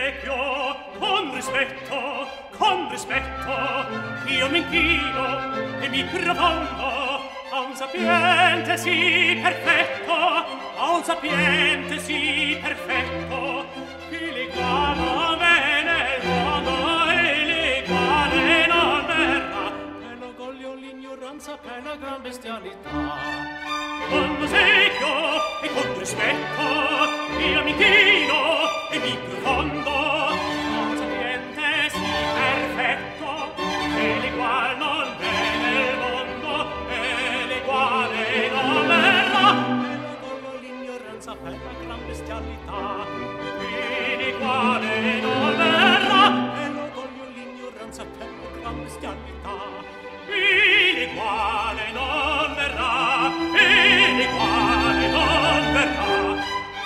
ossequio, con rispetto, io mi inchino e mi profondo a un sapiente sì perfetto, a un sapiente sì perfetto, che l'eguala bene il mondo e l'eguale non verrà, per l'orgoglio, l'ignoranza, per la gran bestialità. Con ossequio e con rispetto io mi chino e mi profondo a un sapiente sì perfetto, e l'egual non v'è nel mondo e l'eguale non verrà, per l'orgoglio, l'ignoranza, per la gran bestialità, e l'eguale non verrà, per l'orgoglio, l'ignoranza, per la gran bestialità, e l'eguale non verrà, e l'eguale non verrà.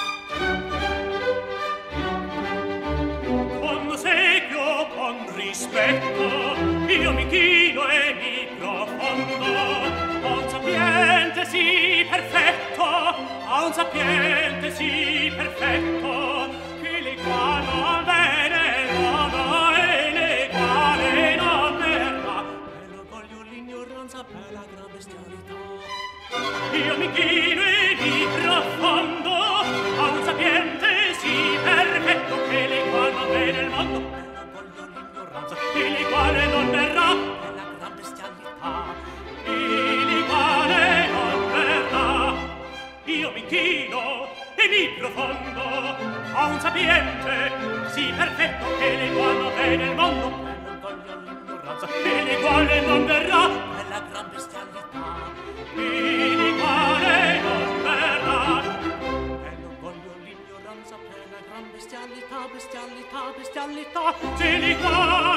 Con ossequio, con rispetto, io mi chino e mi profondo a un sapiente sì perfetto, a un sapiente sì perfetto, che l'eguale non vene l'uomo e l'eguale non verrà, per l'orgoglio, l'ignoranza, per la gran bestialità. Io mi chino e mi profondo a un sapiente sì perfetto, che l'egual non v'è nel mondo, per l'orgoglio, l'ignoranza, e l'eguale non verrà, per la gran bestialità, e l'eguale non verrà. Io mi chino e mi profondo a un sapiente sì perfetto, che l'egual non v'è nel mondo, per l'orgoglio, l'ignoranza, e l'eguale non verrà, per la gran bestialità, e l'eguale non verrà, per l'orgoglio, l'ignoranza, per la gran bestialità, bestialità, bestialità, se l'eguale